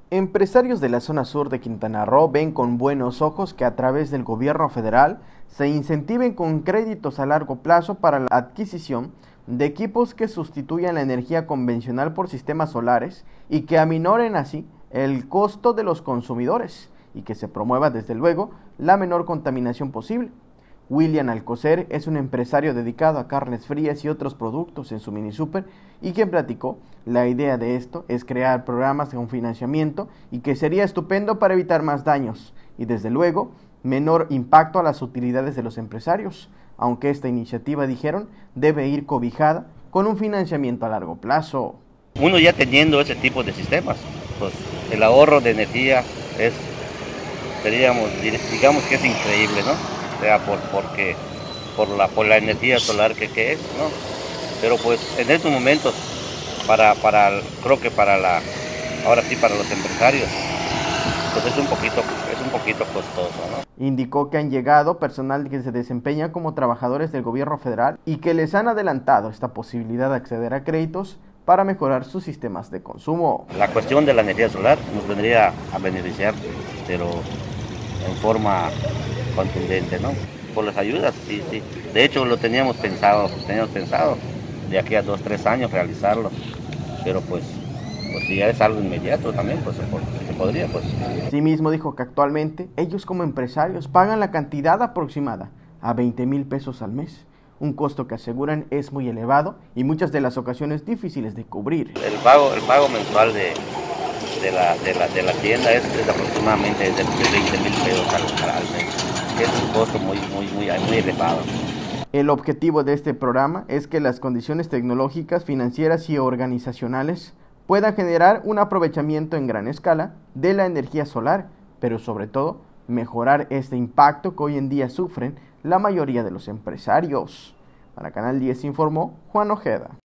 Empresarios de la zona sur de Quintana Roo ven con buenos ojos que a través del gobierno federal se incentiven con créditos a largo plazo para la adquisición de equipos que sustituyan la energía convencional por sistemas solares y que aminoren así el costo de los consumidores y que se promueva desde luego la menor contaminación posible. William Alcocer es un empresario dedicado a carnes frías y otros productos en su mini super y quien platicó, la idea de esto es crear programas con financiamiento y que sería estupendo para evitar más daños y desde luego menor impacto a las utilidades de los empresarios, aunque esta iniciativa, dijeron, debe ir cobijada con un financiamiento a largo plazo. Uno ya teniendo ese tipo de sistemas, pues el ahorro de energía es, digamos que es increíble, ¿no? O sea, porque por la energía solar que es, ¿no? Pero pues en estos momentos, creo que ahora sí para los empresarios, pues es un poquito costoso, ¿no? Indicó que han llegado personal que se desempeña como trabajadores del gobierno federal y que les han adelantado esta posibilidad de acceder a créditos para mejorar sus sistemas de consumo. La cuestión de la energía solar nos vendría a beneficiar, pero en forma contundente, ¿no? Por las ayudas, sí, sí. De hecho, lo teníamos pensado de aquí a 2, 3 años realizarlo, pero pues si ya es algo inmediato también, pues se podría, pues. Asimismo dijo que actualmente ellos como empresarios pagan la cantidad aproximada a 20,000 pesos al mes, un costo que aseguran es muy elevado y muchas de las ocasiones difíciles de cubrir. El pago mensual de la tienda es aproximadamente de 20,000 pesos al mes. Es un costo muy elevado. El objetivo de este programa es que las condiciones tecnológicas, financieras y organizacionales puedan generar un aprovechamiento en gran escala de la energía solar, pero sobre todo mejorar este impacto que hoy en día sufren la mayoría de los empresarios. Para Canal 10 informó Juan Ojeda.